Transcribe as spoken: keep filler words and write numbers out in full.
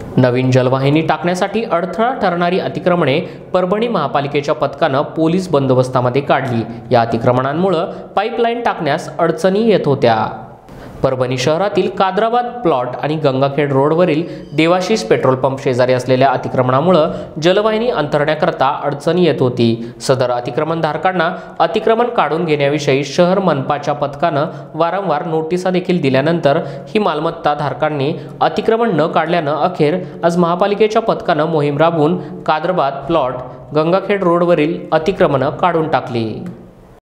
नवीन जलवाहिनी टाकण्यासाठी अडथळा ठरणारी अतिक्रमणे परभणी महापालिकेच्या पथकानं पोलीस बंदोबस्तामध्ये काढली। या अतिक्रमणांमुळे पाईपलाईन टाकण्यास अडचणी येत होत्या। परभणी शहरातील कादराबाद प्लॉट आणि गंगाखेड रोडवरील देवाशीष पेट्रोल पंप शेजारी असलेल्या अतिक्रमणामुळे जलवाहिनी अंतरण्याकरता अडचणी येत होती। सदर अतिक्रमणधारकांना अतिक्रमण काढून घेण्याविषयी शहर मनपाच्या पथकानं वारंवार नोटिसा देखील दिल्यानंतर ही मालमत्ता धारकांनी अतिक्रमण न काढल्यानं अखेर आज महापालिकेच्या पथकानं मोहीम राबवून कादराबाद प्लॉट गंगाखेड रोडवरील अतिक्रमण काढून टाकली।